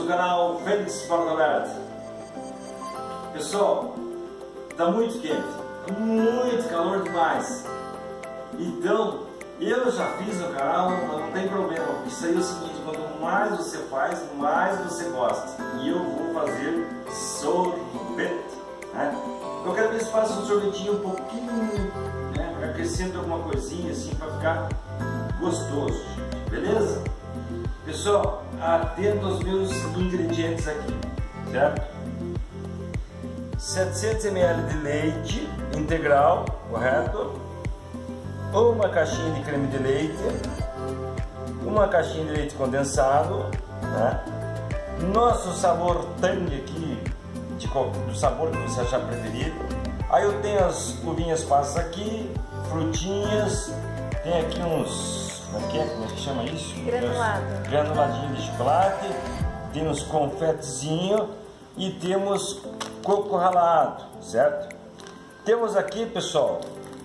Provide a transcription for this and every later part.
canal Fênix Porta Aberta. Pessoal, está muito quente, muito calor demais. Então, eu já fiz no canal, mas não tem problema. Isso aí é o seguinte, quanto mais você faz, mais você gosta. E eu vou fazer sorvete, né? Eu quero ver se faço um sorvetinho um pouquinho, né? Acrescento alguma coisinha assim para ficar gostoso, beleza? Pessoal, atento aos meus ingredientes aqui, certo? 700 ml de leite integral, correto? Uma caixinha de creme de leite, uma caixinha de leite condensado, né? Nosso sabor tangue aqui, do sabor que você achar preferido. Aí eu tenho as uvinhas passas aqui, frutinhas, tem aqui uns, como é que chama isso? Granulado. Granuladinho de chocolate, tem uns confetezinhos e temos coco ralado, certo? Temos aqui, pessoal,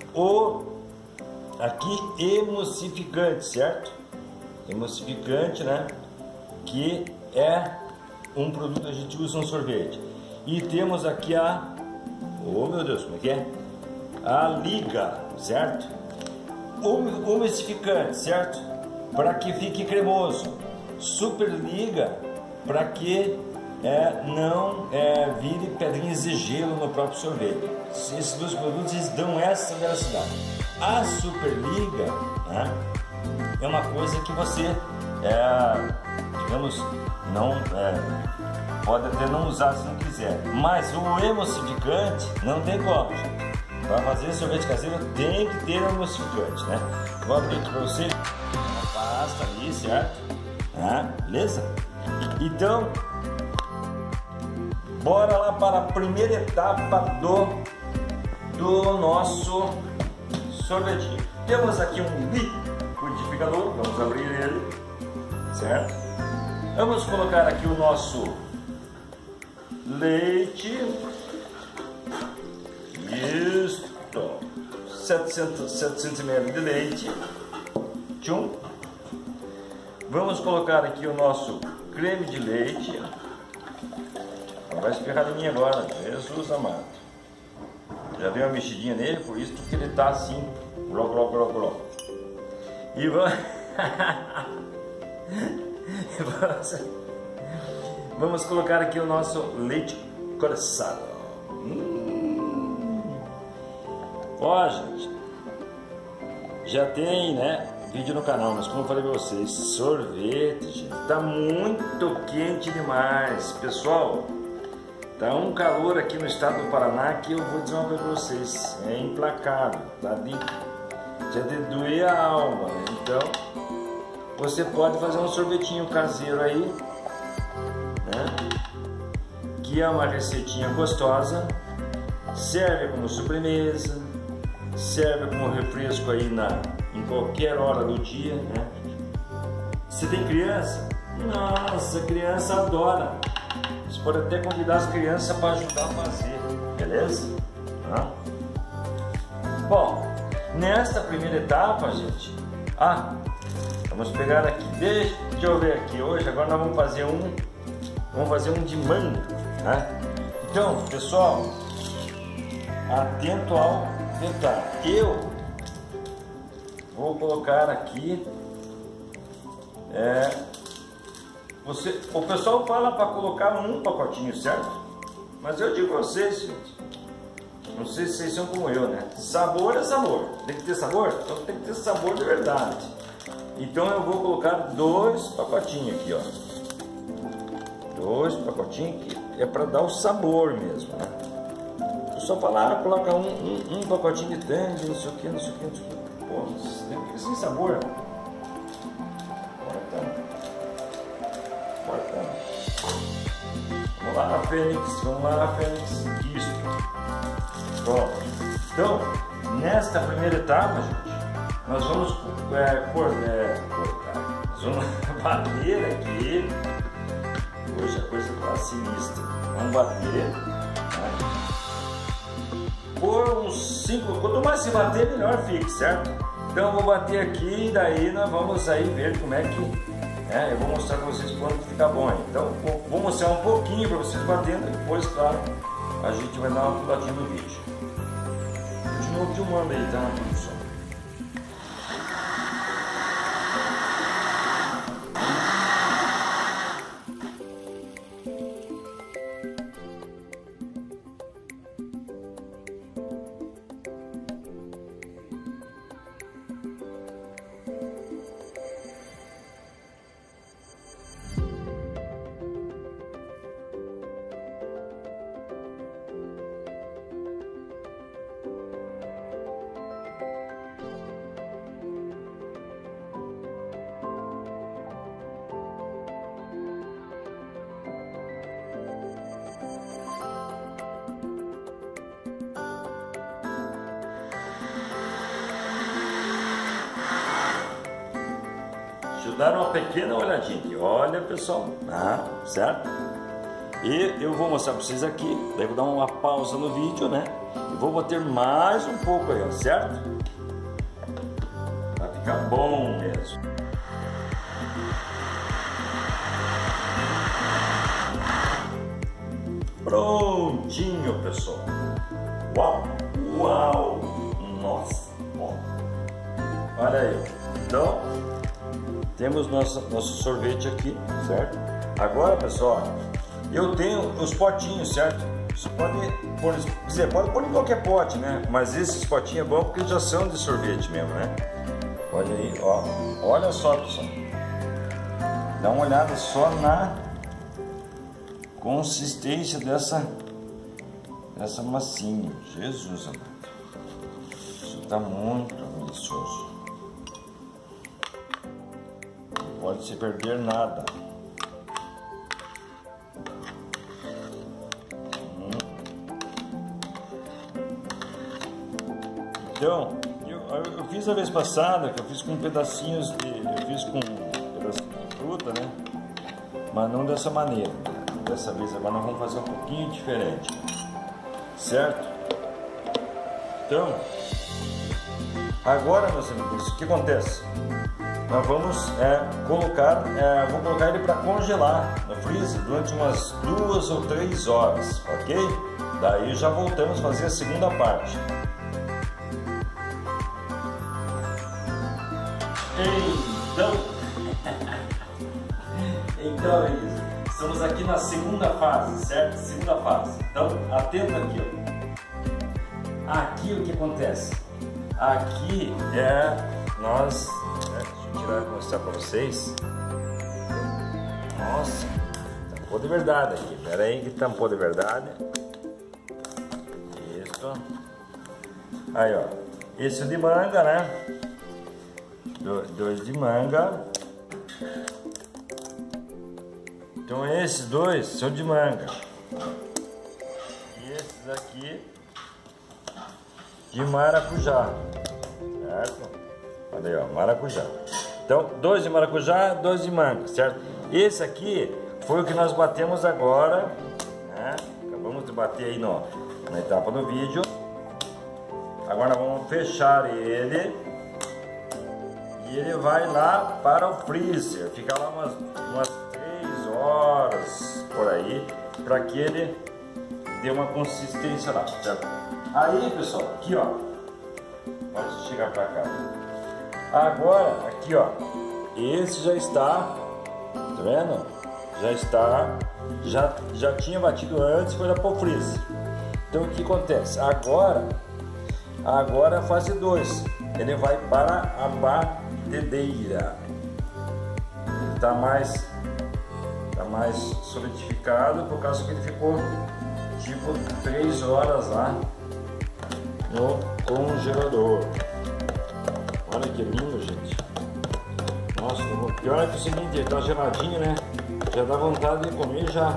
aqui emulsificante, certo? Emulsificante, né? Que é um produto que a gente usa no sorvete. E temos aqui oh meu Deus, como é que é? A liga, certo? Umidificante, certo? Para que fique cremoso. Super liga para que não vire pedrinhas de gelo no próprio sorvete. Esses dois produtos eles dão essa velocidade. A Superliga, né, é uma coisa que você, digamos, não pode até não usar se não quiser. Mas o emulsificante não tem como, gente. Para fazer sorvete caseiro tem que ter um emulsificante, né? Vou abrir aqui para você uma pasta ali, certo? Beleza? Então, bora lá para a primeira etapa do nosso sorvetinho. Temos aqui um liquidificador, vamos abrir ele, certo? Vamos colocar aqui o nosso leite, isso, 700 ml de leite, tchum. Vamos colocar aqui o nosso creme de leite, não vai espirrar em mim agora, Jesus amado. Já dei uma mexidinha nele, por isso que ele tá assim, gló, gló, gló, gló. E vamos colocar aqui o nosso leite condensado. Ó, gente, já tem, né, vídeo no canal, mas como eu falei pra vocês, sorvete, gente, tá muito quente demais, pessoal. Tá um calor aqui no estado do Paraná que eu vou dizer uma coisa pra vocês, é implacável, tá de doer a alma, né? Então você pode fazer um sorvetinho caseiro aí, né? Que é uma receitinha gostosa, serve como sobremesa, serve como refresco aí em qualquer hora do dia, né? Se tem criança, nossa, a criança adora. Você pode até convidar as crianças para ajudar a fazer, beleza? Bom, nesta primeira etapa, gente, vamos pegar aqui, deixa eu ver aqui, hoje agora nós vamos fazer um de manga, né? Então, pessoal, atento ao detalhe, eu vou colocar aqui, o pessoal fala para colocar um pacotinho, certo? Mas eu digo a vocês, gente, não sei se vocês são como eu, né? Sabor é sabor. Tem que ter sabor? Então tem que ter sabor de verdade. Então eu vou colocar 2 pacotinhos aqui, ó. 2 pacotinhos que é para dar o sabor mesmo, né? O pessoal fala, coloca um pacotinho de tangue, não sei o que, não sei o que, não sei o que. Pô, tem que ser sem sabor. Vamos lá, Fênix, isso. Pronto. Então, nesta primeira etapa, gente, nós vamos nós vamos bater aqui. Hoje a coisa está sinistra. Vamos bater, né? Por uns 5, quanto mais se bater, melhor fique, certo? Então eu vou bater aqui e daí nós vamos aí ver como é que né? Eu vou mostrar para vocês quando ficar bom aí. Então vou mostrar um pouquinho para vocês batendo, depois, claro, a gente vai dar uma puladinha no vídeo. Continua filmando aí, tá, produção? Deixa eu dar uma pequena olhadinha aqui. Olha, pessoal, certo? E eu vou mostrar para vocês aqui. Daí vou dar uma pausa no vídeo, né? E vou bater mais um pouco aí, ó, certo? Vai ficar bom mesmo. Prontinho, pessoal. Uau! Uau! Nossa! Ó. Olha aí. Então, temos nosso sorvete aqui, certo? Agora, pessoal, eu tenho os potinhos, certo? Você pode pôr em qualquer pote, né? Mas esses potinhos é bom porque já são de sorvete mesmo, né? Olha aí, ó. Olha só, pessoal. Dá uma olhada só na consistência dessa massinha. Jesus amado. Isso tá muito delicioso. Não pode se perder nada. Então, eu fiz a vez passada, que eu fiz com pedacinhos eu fiz com pedacinho de fruta, né? Mas não dessa maneira. Dessa vez agora nós vamos fazer um pouquinho diferente, certo? Então, agora, meus amigos, o que acontece? Nós vamos vou colocar ele para congelar no freezer durante umas 2 ou 3 horas, ok? Daí já voltamos a fazer a segunda parte. Então é isso. Estamos aqui na segunda fase, certo? Segunda fase. Então, atento aqui, ó. Aqui o que acontece? Aqui deixa eu tirar e mostrar para vocês. Nossa, tampou de verdade aqui. Pera aí que tampou de verdade. Isso. Aí, ó. Esse de manga, né? Dois de manga. Então esses dois são de manga. E esses aqui de maracujá. Certo? Olha aí, ó, maracujá. Então, 2 de maracujá, 2 de manga, certo? Esse aqui foi o que nós batemos agora, né? Acabamos de bater aí na etapa do vídeo. Agora nós vamos fechar ele. E ele vai lá para o freezer, fica lá umas 3 horas por aí, para que ele dê uma consistência lá, certo? Aí, pessoal, aqui, ó, pode chegar para cá. Agora, aqui, ó, esse já está, tá vendo? Já está, já tinha batido antes, foi lá para o freezer. Então, o que acontece? Agora a fase 2, ele vai para a batedeira. Ele está mais solidificado por causa que ele ficou tipo 3 horas lá no congelador. Olha que lindo, gente. Nossa, o pior é que é o seguinte, ele tá geladinho, né? Já dá vontade de comer já.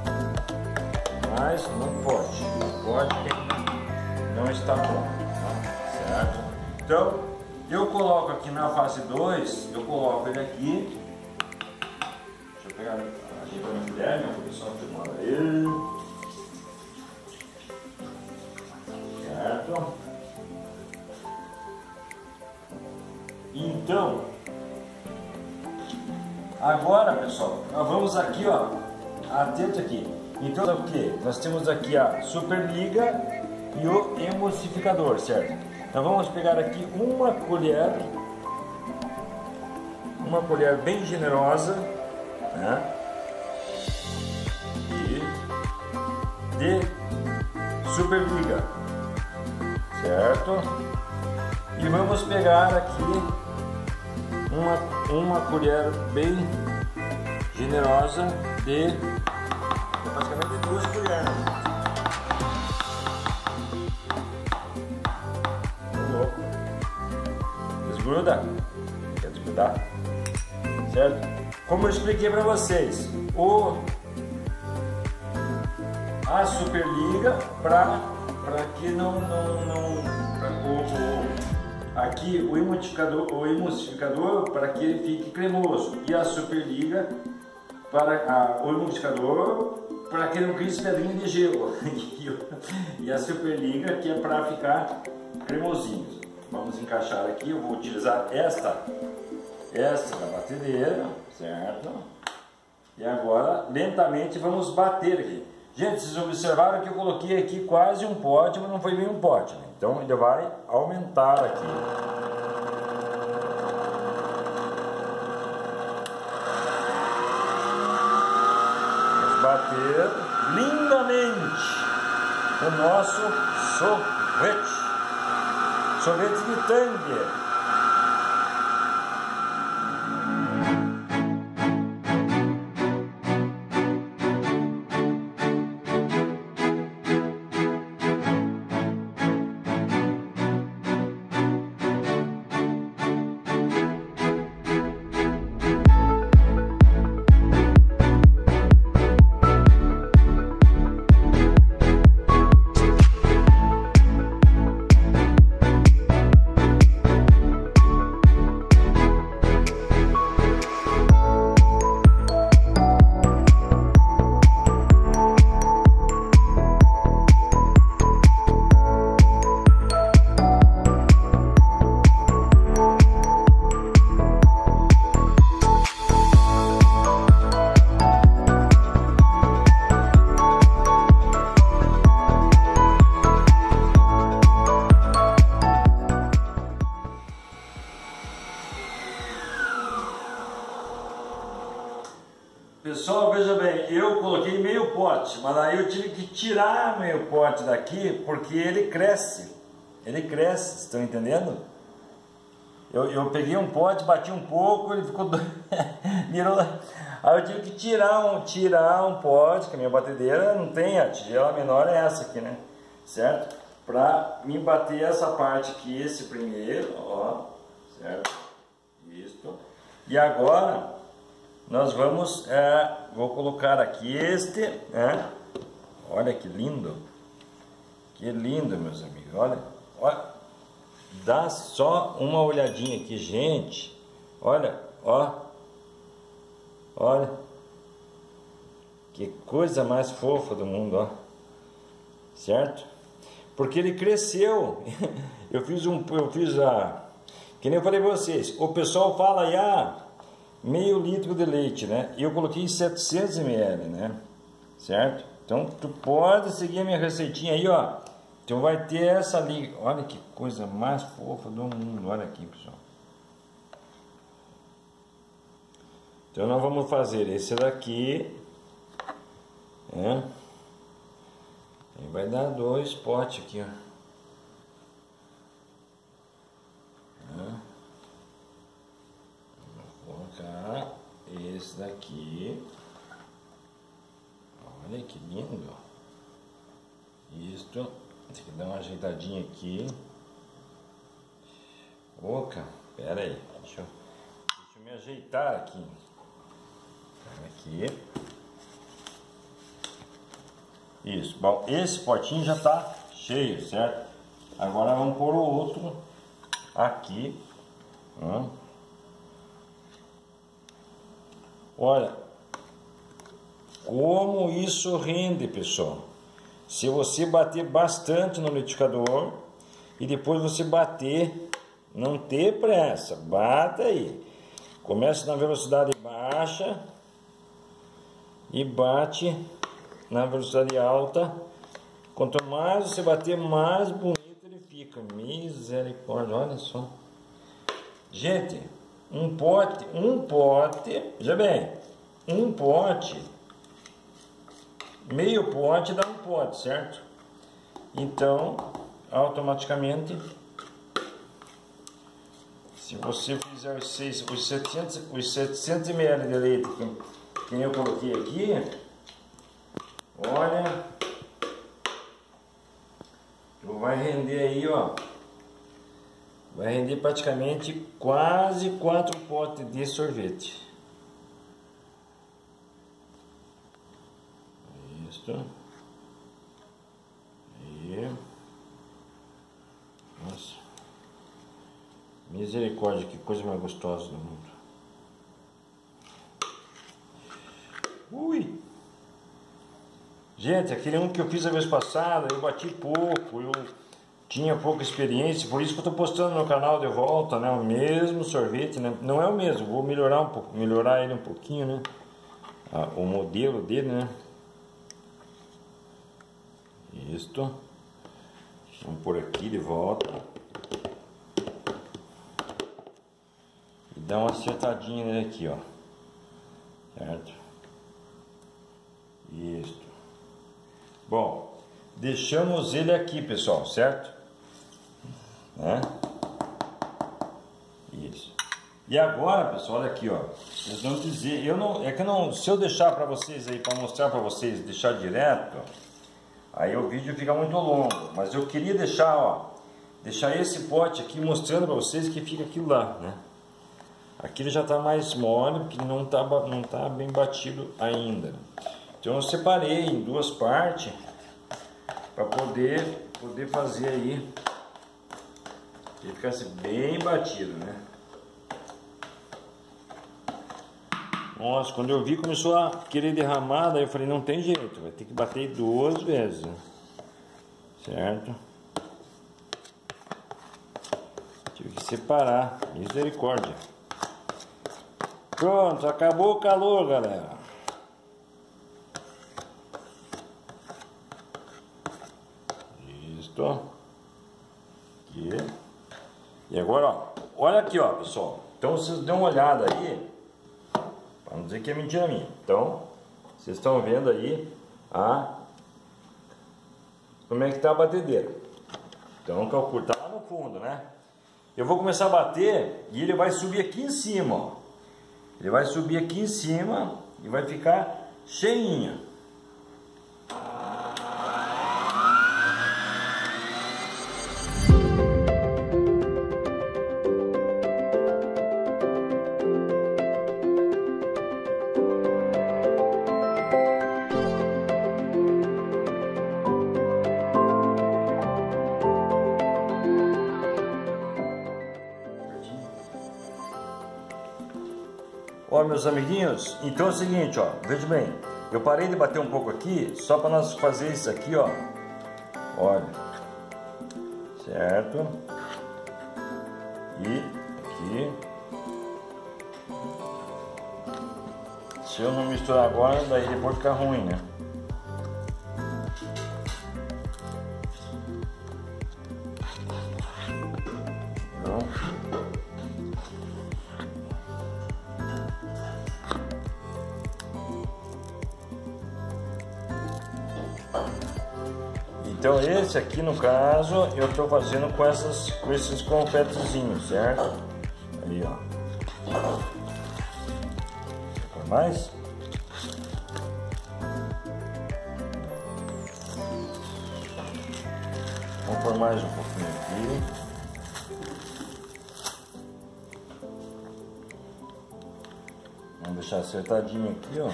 Mas não pode. Não pode porque não está pronto. Certo? Então, eu coloco aqui na fase 2, eu coloco ele aqui. Deixa eu pegar aqui para minha colher, minha produção filmando aí. Certo? Agora, pessoal, nós vamos aqui, ó, atento aqui. Então, o que? Nós temos aqui a superliga e o emulsificador, certo? Nós vamos pegar aqui uma colher bem generosa, né? De superliga, certo? E vamos pegar aqui uma colher bem generosa de praticamente 2 colheres. Louco. Desgruda? Quer desgrudar? Certo? Como eu expliquei para vocês, a superliga para que aqui o emulsificador para que ele fique cremoso, e a superliga para o emulsificador para que não crie pedrinha de gelo e a superliga que é para ficar cremosinho. Vamos encaixar aqui. Eu vou utilizar esta da batedeira, certo? E agora lentamente vamos bater aqui. Gente, vocês observaram que eu coloquei aqui quase um pote, mas não foi bem um pote, né? Então ele vai aumentar aqui. Vamos bater lindamente o nosso sorvete de tangue. Pessoal, veja bem, eu coloquei meio pote, mas aí eu tive que tirar meio pote daqui porque ele cresce, estão entendendo? Eu peguei um pote, bati um pouco, ele ficou virou. Aí eu tive que tirar um pote, que a minha batedeira não tem, a tigela menor é essa aqui, né? Certo? Pra me bater essa parte aqui, esse primeiro, ó, certo? Isso. E agora nós vamos, vou colocar aqui este, olha que lindo, meus amigos, olha, dá só uma olhadinha aqui, gente, olha, olha, que coisa mais fofa do mundo, ó, certo? Porque ele cresceu, que nem eu falei para vocês, o pessoal fala aí, meio litro de leite, né? E eu coloquei 700 ml, né? Certo? Então tu pode seguir a minha receitinha aí, ó. Então vai ter essa ali. Olha que coisa mais fofa do mundo. Olha aqui, pessoal. Então nós vamos fazer esse daqui, né? E vai dar 2 potes aqui, ó. Colocar esse daqui, olha que lindo, isto, tem que dar uma ajeitadinha aqui. Oca, pera aí, deixa eu me ajeitar aqui, isso. Bom, esse potinho já tá cheio, certo? Agora vamos pôr o outro aqui, Olha, como isso rende, pessoal. Se você bater bastante no liquidificador e depois você bater, não ter pressa, bata aí. Começa na velocidade baixa e bate na velocidade alta. Quanto mais você bater, mais bonito ele fica. Misericórdia, olha só. Gente, um pote, veja bem, um pote, meio pote dá um pote, certo? Então, automaticamente, se você fizer os 700 ml de leite que eu coloquei aqui, olha, vai render aí, ó, vai render praticamente quase 4 potes de sorvete. Isso. Aí. Nossa. Misericórdia, que coisa mais gostosa do mundo. Ui! Gente, aquele um que eu fiz a vez passada, eu bati pouco, eu tinha pouca experiência, por isso que eu estou postando no canal de volta, né? O mesmo sorvete, né? Não é o mesmo, vou melhorar um pouco, melhorar ele um pouquinho, né? O modelo dele, né? Isto. Vamos por aqui de volta. E dar uma acertadinha nele aqui, ó. Certo? Isso. Bom, deixamos ele aqui, pessoal, certo? Né? Isso. E agora, pessoal, olha aqui, ó. Vocês vão dizer, se eu deixar para vocês aí, para mostrar para vocês, deixar direto, aí o vídeo fica muito longo. Mas eu queria deixar, ó, deixar esse pote aqui mostrando para vocês que fica aquilo lá, né? Aqui ele já está mais mole, porque não tá bem batido ainda. Então eu separei em duas partes para poder fazer aí que ele ficasse bem batido, né? Nossa, quando eu vi começou a querer derramar, daí eu falei, não tem jeito, vai ter que bater 2 vezes, certo? Tive que separar, misericórdia. Pronto, acabou o calor, galera. Isto. Aqui. E agora, ó, olha aqui, ó, pessoal. Então vocês dão uma olhada aí, para não dizer que é mentira minha. Então, vocês estão vendo aí como é que tá a batedeira. Então, calcula, tá lá no fundo, né? Eu vou começar a bater e ele vai subir aqui em cima, ó. Ele vai subir aqui em cima e vai ficar cheinho. Ó, meus amiguinhos, então é o seguinte, ó, veja bem, eu parei de bater um pouco aqui, só para nós fazer isso aqui, ó, olha, certo, e aqui, se eu não misturar agora, daí depois fica ruim, né? Então esse aqui no caso eu estou fazendo com esses confetezinhos, certo? Aí, ó. Quer mais? Vamos pôr mais um pouquinho aqui. Vamos deixar acertadinho aqui, ó.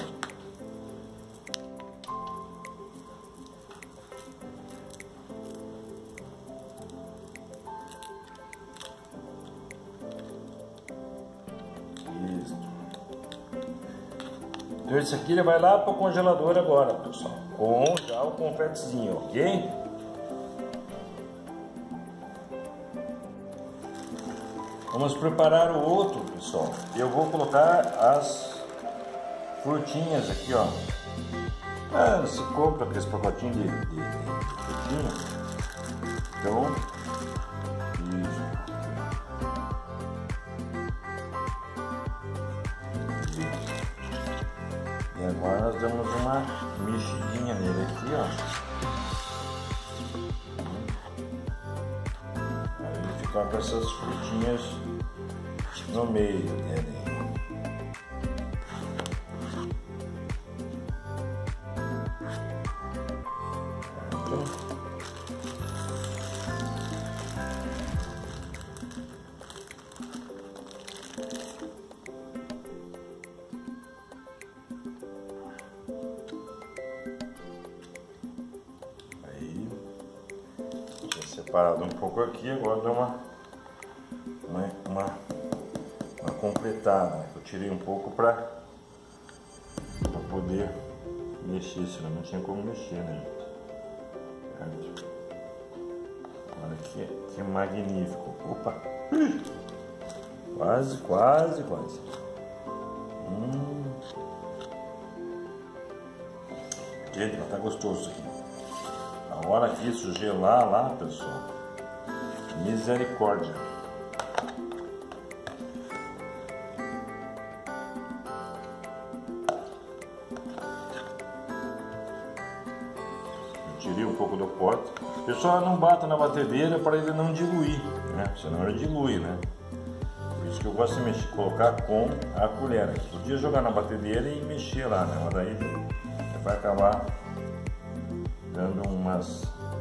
Então esse aqui ele vai lá para o congelador agora, pessoal, com já o confetezinho, ok? Vamos preparar o outro, pessoal. Eu vou colocar as frutinhas aqui, ó. Você compra aqueles pacotinhos de frutinha. Então, isso. E agora nós damos uma mexidinha nele aqui, ó. Aí ficar com essas frutinhas no meio dele. Separado um pouco aqui, agora dá uma completada. Eu tirei um pouco para poder mexer, senão não tinha como mexer, né, gente? Olha que magnífico. Opa! Quase. Gente, tá gostoso isso aqui. A hora que isso gelar lá, pessoal, misericórdia. Eu tirei um pouco do pote. Pessoal, não bata na batedeira para ele não diluir, né? Senão ele dilui, né? Por isso que eu gosto de mexer, colocar com a colher. Podia jogar na batedeira e mexer lá, né? Mas daí vai acabar dando umas.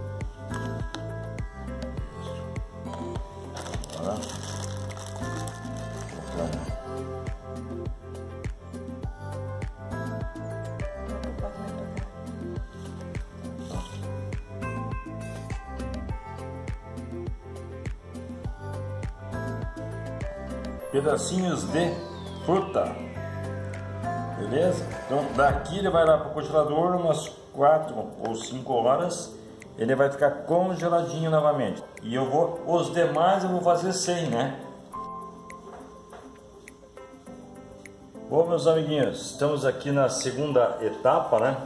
Agora pedacinhos de fruta, beleza? Então daqui ele vai lá para o congelador umas 4 ou 5 horas, ele vai ficar congeladinho novamente. E os demais eu vou fazer sem, né? Bom, meus amiguinhos, estamos aqui na segunda etapa, né?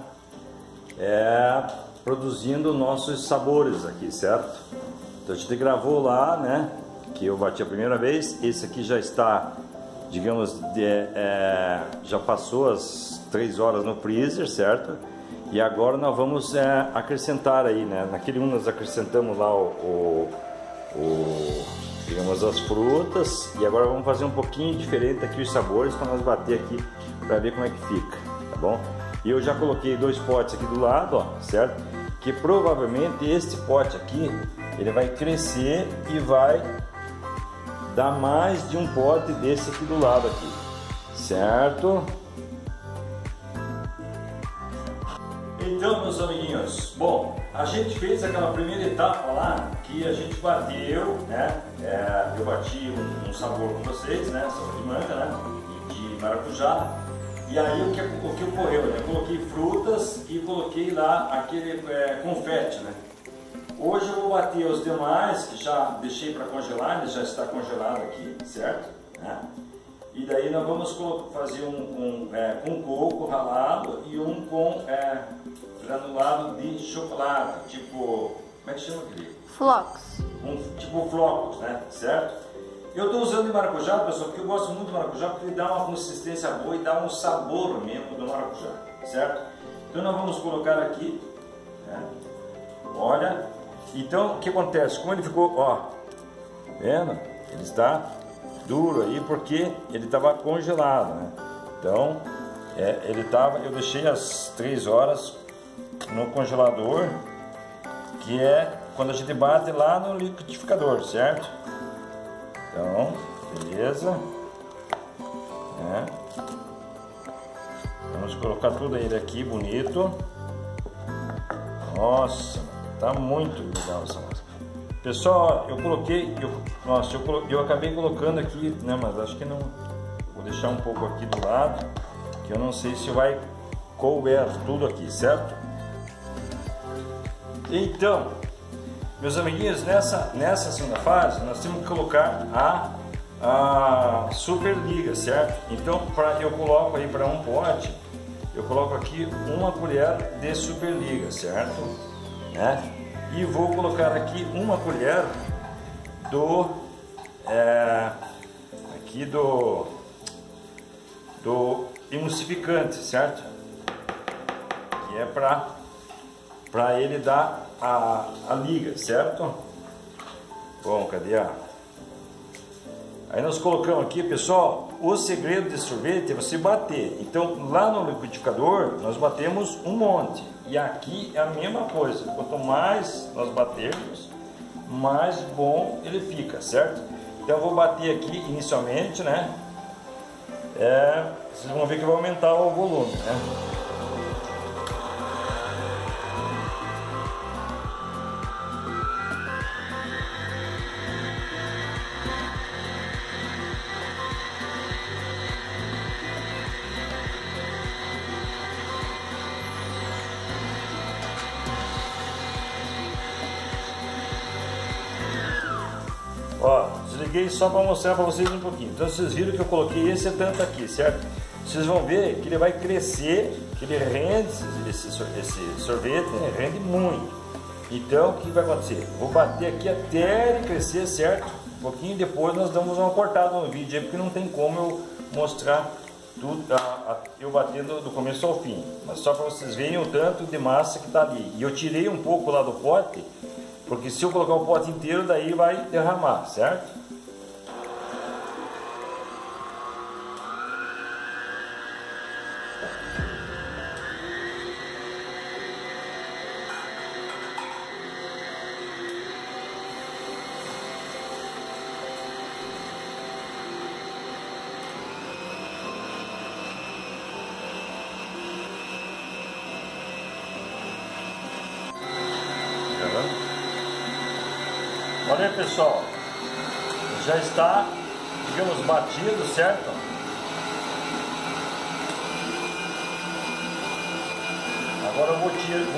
Produzindo nossos sabores aqui, certo? Então a gente gravou lá, né? Que eu bati a primeira vez. Esse aqui já está, digamos, já passou as 3 horas no freezer, certo? E agora nós vamos acrescentar aí, né? Naquele nós acrescentamos lá digamos, as frutas. E agora vamos fazer um pouquinho diferente aqui os sabores para nós bater aqui para ver como é que fica, tá bom? E eu já coloquei 2 potes aqui do lado, ó, certo? Que provavelmente este pote aqui ele vai crescer e vai dar mais de um pote desse aqui do lado aqui, certo? Então, meus amiguinhos, bom, a gente fez aquela primeira etapa lá que a gente bateu, né? Eu bati um sabor com vocês, né? Sabor de manga, né? E de maracujá. E aí o que ocorreu? Eu coloquei frutas e coloquei lá aquele confete, né? Hoje eu vou bater os demais que já deixei para congelar, ele já está congelado aqui, certo? E daí nós vamos fazer com coco ralado e um com granulado de chocolate, tipo, como é que chama aquele? Flocos. Tipo flocos, né? Certo? Eu estou usando de maracujá, pessoal, porque eu gosto muito do maracujá, porque ele dá uma consistência boa e dá um sabor mesmo do maracujá, certo? Então nós vamos colocar aqui, né? Olha, então o que acontece? Como ele ficou, ó, vendo? Ele está duro aí porque ele estava congelado, né? Então eu deixei as 3 horas no congelador, que é quando a gente bate lá no liquidificador, certo? Então, beleza, vamos colocar tudo ele aqui bonito. Nossa, tá muito legal essa massa. Pessoal, eu coloquei, eu acabei colocando aqui, né, mas acho que não, vou deixar um pouco aqui do lado, que eu não sei se vai couber tudo aqui, certo? Então, meus amiguinhos, nessa segunda fase, nós temos que colocar a super liga, certo? Então eu coloco aí para um pote, eu coloco aqui uma colher de super liga, certo? Né? E vou colocar aqui uma colher do aqui do emulsificante, certo? Que é para ele dar a liga, certo? Bom, cadê Aí nós colocamos aqui, pessoal, o segredo de sorvete é você bater. Então lá no liquidificador nós batemos um monte. E aqui é a mesma coisa. Quanto mais nós batermos, mais bom ele fica, certo? Então eu vou bater aqui inicialmente, né? Vocês vão ver que vai aumentar o volume, né? Ó, desliguei só para mostrar para vocês um pouquinho. Então vocês viram que eu coloquei esse tanto aqui, certo? Vocês vão ver que ele vai crescer, que ele rende, esse sorvete, né? Rende muito. Então o que vai acontecer? Vou bater aqui até ele crescer, certo? Um pouquinho depois nós damos uma cortada no vídeo aí, porque não tem como eu mostrar tudo, eu batendo do começo ao fim. Mas só para vocês verem o tanto de massa que está ali. E eu tirei um pouco lá do pote, porque se eu colocar o pote inteiro, daí vai derramar, certo? Olha aí, pessoal, já está, digamos, batido, certo? Agora eu vou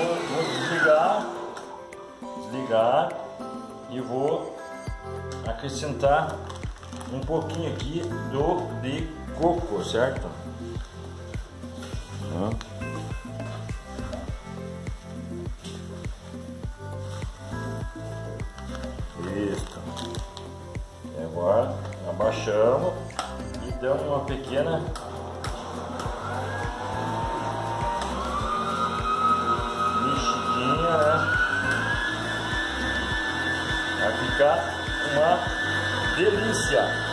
desligar e vou acrescentar um pouquinho aqui de coco, certo? Isso. E agora abaixamos e damos uma pequena mexidinha, né? Vai ficar uma delícia.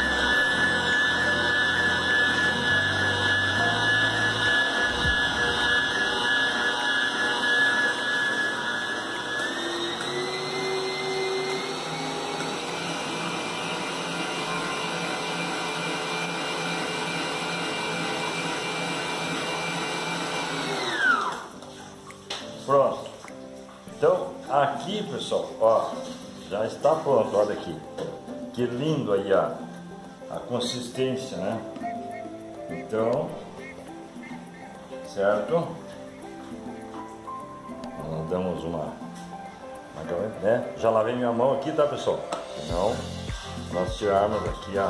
Pronto. Então aqui, pessoal, ó, já está pronto. Olha aqui, que lindo aí a consistência, né? Então, certo? Nós damos uma né? Já lavei minha mão aqui, tá, pessoal? Então, nós tirarmos aqui, ó,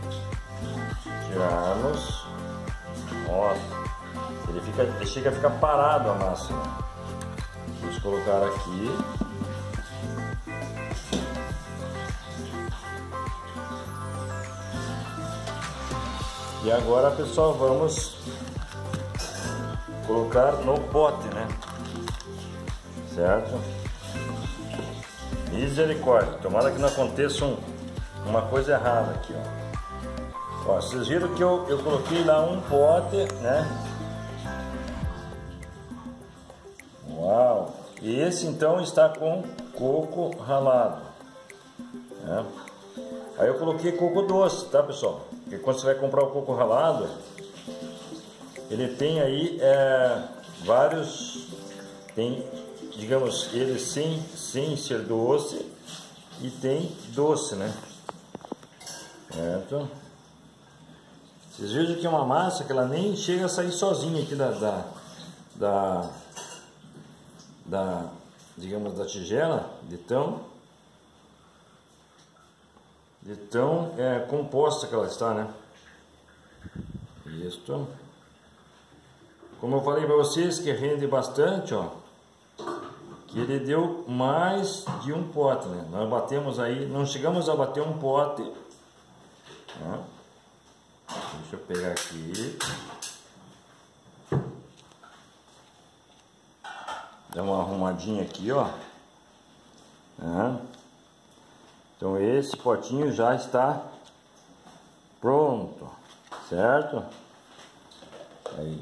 tirarmos, nossa, ele chega a ficar parado a massa, né? Vamos colocar aqui. E agora, pessoal, vamos colocar no pote, né? Certo? Misericórdia, tomara que não aconteça uma coisa errada aqui, ó. Ó, vocês viram que eu coloquei lá um pote, né? Uau! E esse então está com coco ralado, né? Aí eu coloquei coco doce, tá, pessoal? Porque quando você vai comprar o coco ralado, ele tem aí vários, tem, digamos, ele sem ser doce e tem doce, né? Certo? Vocês vejam que é uma massa que ela nem chega a sair sozinha aqui digamos, da tigela, de de tão composta que ela está, né? Isso. Como eu falei para vocês que rende bastante, ó. Que ele deu mais de um pote, né? Nós batemos aí, não chegamos a bater um pote. Ó. Deixa eu pegar aqui. Dá uma arrumadinha aqui, ó. Então esse potinho já está pronto, certo? Aí.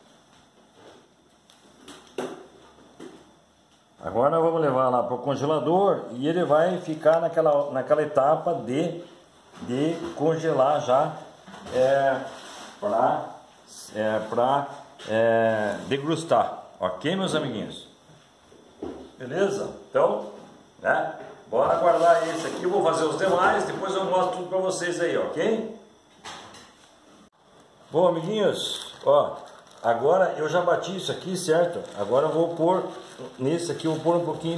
Agora nós vamos levar lá para o congelador e ele vai ficar naquela etapa de congelar já para degustar, ok, meus amiguinhos? Beleza? Então, né? Bora guardar esse aqui, eu vou fazer os demais, depois eu mostro tudo para vocês aí, ok? Bom, amiguinhos, ó, agora eu já bati isso aqui, certo? Agora eu vou pôr, nesse aqui eu vou pôr um pouquinho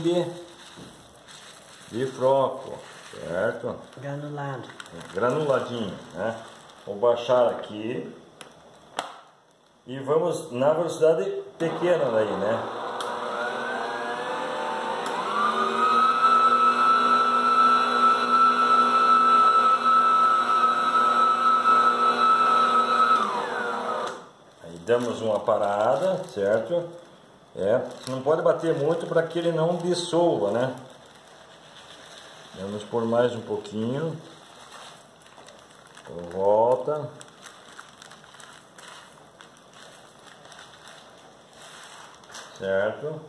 de froco, certo? Granulado. Granuladinho, né? Vou baixar aqui e vamos na velocidade pequena daí, né? Damos uma parada, certo? Não pode bater muito para que ele não dissolva, né? Vamos por mais um pouquinho. Volta. Certo?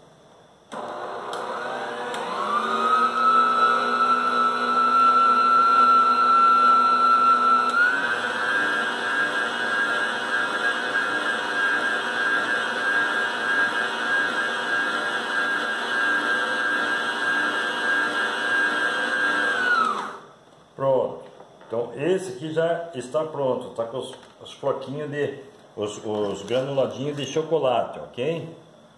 Pronto, então esse aqui já está pronto, tá com os floquinhos os granuladinhos de chocolate, ok?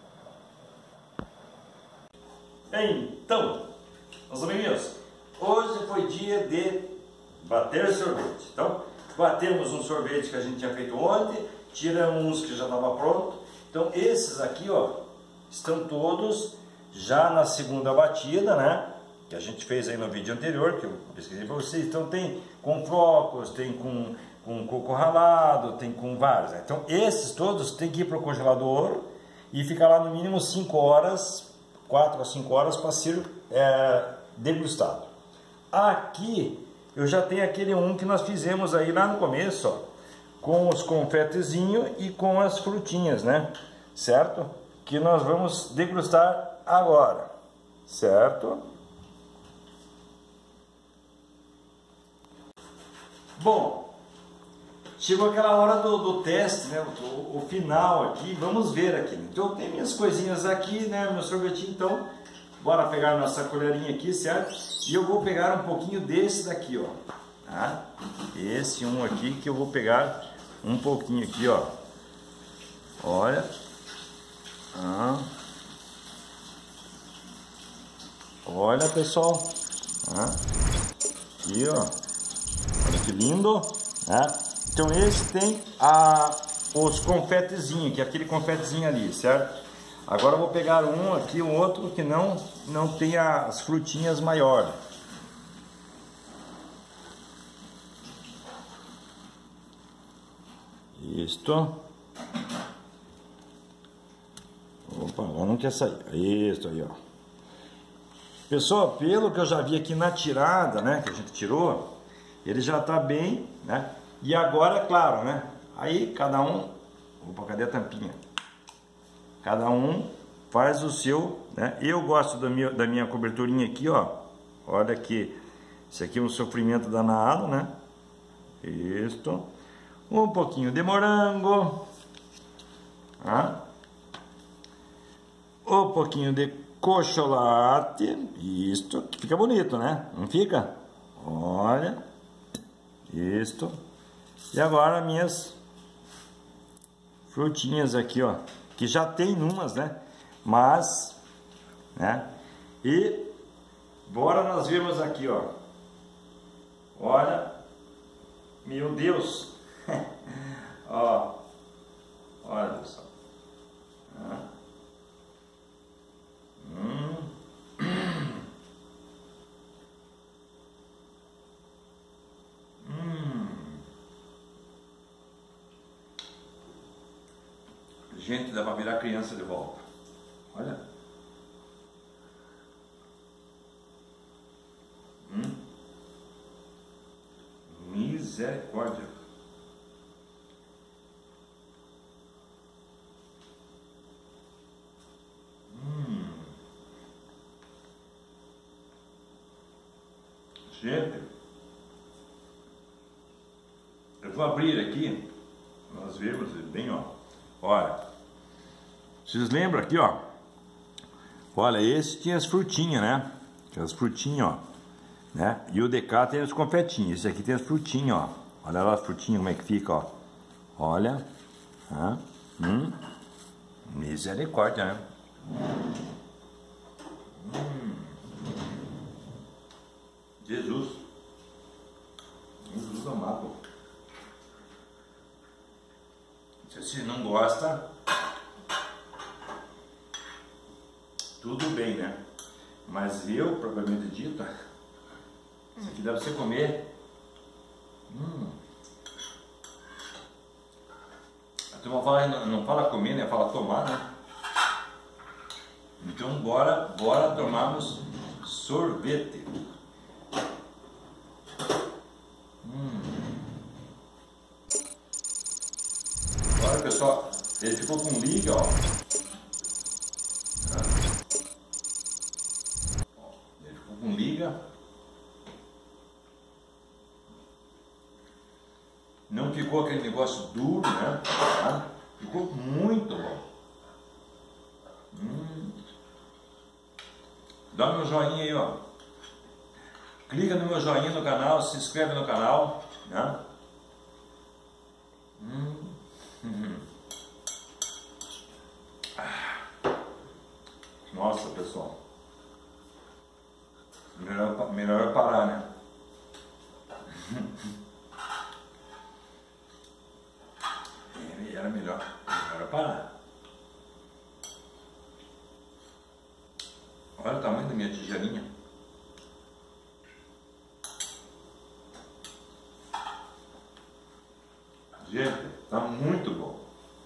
Então, meus amiguinhos, hoje foi dia de bater sorvete. Então, batemos um sorvete que a gente tinha feito ontem, tiramos uns que já estava pronto. Então, esses aqui, ó, estão todos já na segunda batida, né? Que a gente fez aí no vídeo anterior, que eu pesquisei para vocês. Então tem com flocos, tem com coco ralado, tem com vários, né? Então esses todos tem que ir para o congelador e ficar lá no mínimo 5 horas, 4 a 5 horas para ser degustado. Aqui eu já tenho aquele que nós fizemos aí lá no começo, ó, com os confetezinhos e com as frutinhas, né? Certo? Que nós vamos degustar agora, certo? Bom, chegou aquela hora do teste, né? O final aqui, vamos ver aqui. Então eu tenho minhas coisinhas aqui, né? Meu sorvetinho, então bora pegar nossa colherinha aqui, certo? E eu vou pegar um pouquinho desse daqui, ó. Tá? Esse aqui que eu vou pegar um pouquinho aqui, ó. Olha. Olha, pessoal. Aqui, ó. Olha que lindo, né? Então esse tem os confetezinhos, que é aquele confetezinho ali, certo? Agora eu vou pegar um aqui, um outro que não tem as frutinhas maiores. Isto. Opa, agora não quer sair. Isso aí, ó. Pessoal, pelo que eu já vi aqui na tirada, né, que a gente tirou, ele já está bem, né? E agora, claro, né? Aí cada um... Opa, cadê a tampinha? Cada um faz o seu, né? Eu gosto da minha coberturinha aqui, ó. Olha que... Esse aqui é um sofrimento danado, né? Isto. Um pouquinho de morango. Um pouquinho de chocolate. Isto. Que fica bonito, né? Não fica? Olha... Isto. E agora minhas frutinhas aqui, ó, que já tem umas, né? Mas, né? E bora nós vermos aqui, ó. Olha, meu Deus. Ó, olha pessoal. Gente, dá pra virar criança de volta. Olha. Misericórdia. Gente, eu vou abrir aqui, nós vemos bem, ó. Olha, vocês lembram aqui, ó? Olha, esse tinha as frutinhas, né? Tinha as frutinhas, ó, né? E o DK tem os confetinhos. Esse aqui tem as frutinhas, ó. Olha lá as frutinhas como é que fica, ó. Olha, misericórdia, né? Jesus amado. Se não gosta, tudo bem, né? Mas eu, propriamente dito, isso aqui dá pra você comer. A turma fala, não fala comer, né? Fala tomar, né? Então bora tomarmos sorvete. Olha pessoal, ele ficou com liga, ó. Ele ficou com liga. Não ficou aquele negócio duro, né? Ficou muito bom. Dá meu joinha aí, ó. Clica no meu joinha no canal, se inscreve no canal, né? Nossa, pessoal. Melhor parar, né? Era melhor parar. Olha o tamanho da minha tigelinha. Gente, tá muito bom.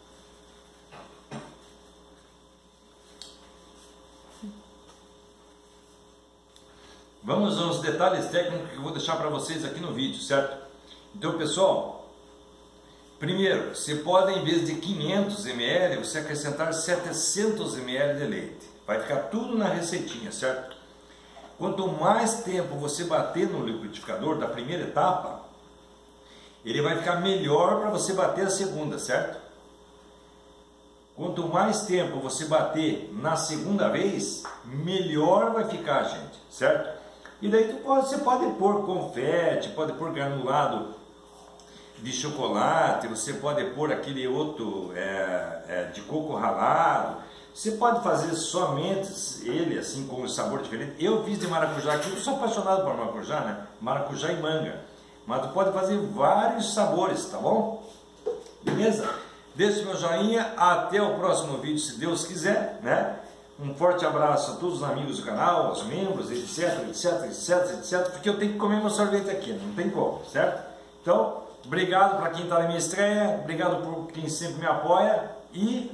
Vamos aos detalhes técnicos que eu vou deixar para vocês aqui no vídeo, certo? Então, pessoal, primeiro, você pode, em vez de 500 ml, você acrescentar 700 ml de leite. Vai ficar tudo na receitinha, certo? Quanto mais tempo você bater no liquidificador da primeira etapa, ele vai ficar melhor para você bater a segunda, certo? Quanto mais tempo você bater na segunda vez, melhor vai ficar, gente, certo? E daí você pode pôr confete, pode pôr granulado de chocolate, você pode pôr aquele outro de coco ralado. Você pode fazer somente ele assim com um sabor diferente. Eu fiz de maracujá aqui, eu sou apaixonado por maracujá, né? Maracujá e manga. Mas tu pode fazer vários sabores, tá bom? Beleza? Deixe meu joinha, até o próximo vídeo, se Deus quiser, né? Um forte abraço a todos os amigos do canal, aos membros, etc, porque eu tenho que comer meu sorvete aqui, não tem como, certo? Então, obrigado para quem está na minha estreia, obrigado por quem sempre me apoia e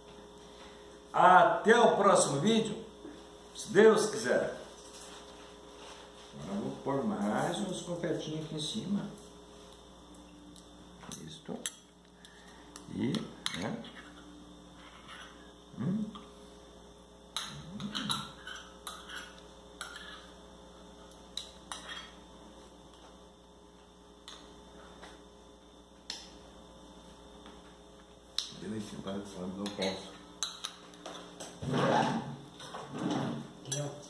até o próximo vídeo, se Deus quiser. Agora eu vou pôr mais uns confetinhos aqui em cima. Isto. E, né? Direitinho, para não posso.